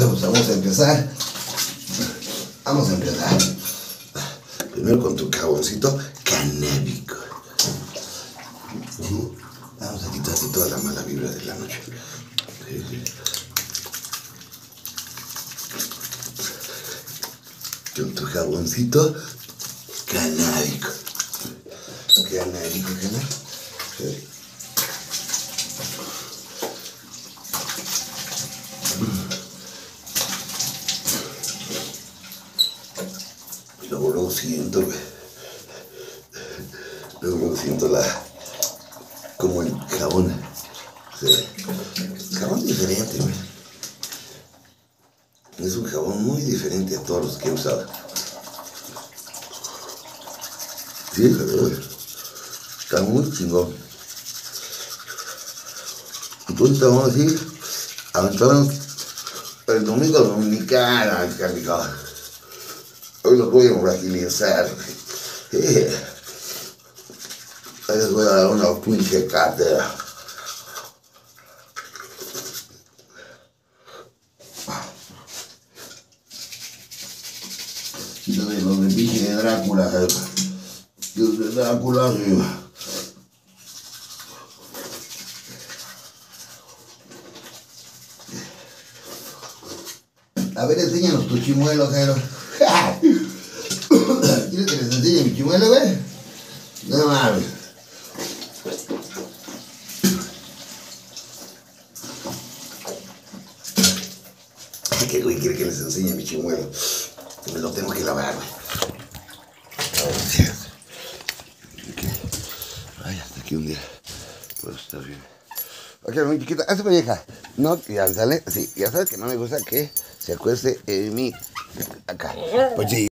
Bueno, pues vamos a empezar. Vamos a empezar. Primero con tu jaboncito canábico. Vamos a quitarte toda la mala vibra de la noche. Con tu jaboncito canábico. Canábico. Luego siento, güey. Luego siento como el jabón. Jabón diferente, güey. Es un jabón muy diferente a todos los que he usado. Sí, güey. Está muy chingón. Entonces vamos a ir a aventarnos el domingo dominical, carnicado. Hoy los voy a brasilizar. Hoy les voy a dar una pinche cátedra. Quítate los de pinche de Drácula. Los de Drácula, sí. A ver, enséñanos tu chimuelo, Jairo. ¿Quieres que les enseñe mi chimuelo, güey? No mames. ¿Qué güey quiere que les enseñe mi chimuelo? Me lo tengo que lavar, güey. Ay, hasta aquí un día. Pues está bien. Ok, mi chiquita, hazte para vieja. No, ya sale. Sí, ya sabes que no me gusta que se acueste en mi. Acá. Pues sí.